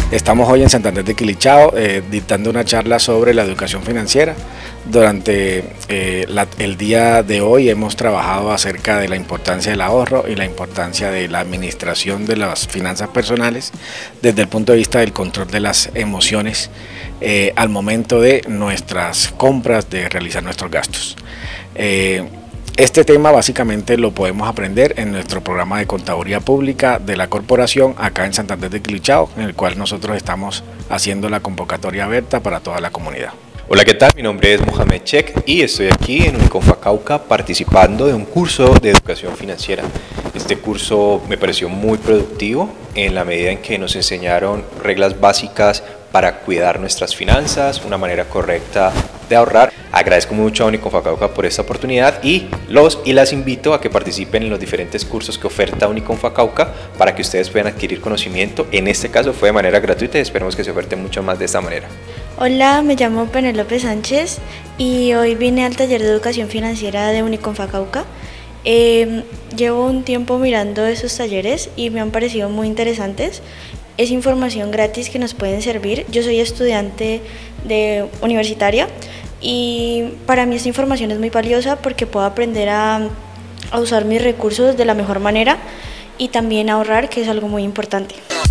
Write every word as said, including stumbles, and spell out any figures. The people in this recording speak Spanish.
Estamos hoy en Santander de Quilichao eh, dictando una charla sobre la educación financiera. Durante eh, la, el día de hoy hemos trabajado acerca de la importancia del ahorro y la importancia de la administración de las finanzas personales desde el punto de vista del control de las emociones eh, al momento de nuestras compras, de realizar nuestros gastos. Eh, Este tema básicamente lo podemos aprender en nuestro programa de contaduría pública de la corporación acá en Santander de Quilichao, en el cual nosotros estamos haciendo la convocatoria abierta para toda la comunidad. Hola, ¿qué tal? Mi nombre es Mohamed Check y estoy aquí en Uniconfa Cauca participando de un curso de educación financiera. Este curso me pareció muy productivo en la medida en que nos enseñaron reglas básicas para cuidar nuestras finanzas, una manera correcta de ahorrar. Agradezco mucho a Uniconfa Cauca por esta oportunidad y los y las invito a que participen en los diferentes cursos que oferta Uniconfa Cauca para que ustedes puedan adquirir conocimiento. En este caso fue de manera gratuita y esperemos que se oferte mucho más de esta manera. Hola, me llamo Penélope Sánchez y hoy vine al taller de educación financiera de Uniconfa Cauca. Eh, llevo un tiempo mirando esos talleres y me han parecido muy interesantes. Es información gratis que nos pueden servir. Yo soy estudiante de universitaria y para mí esta información es muy valiosa porque puedo aprender a, a usar mis recursos de la mejor manera y también ahorrar, que es algo muy importante.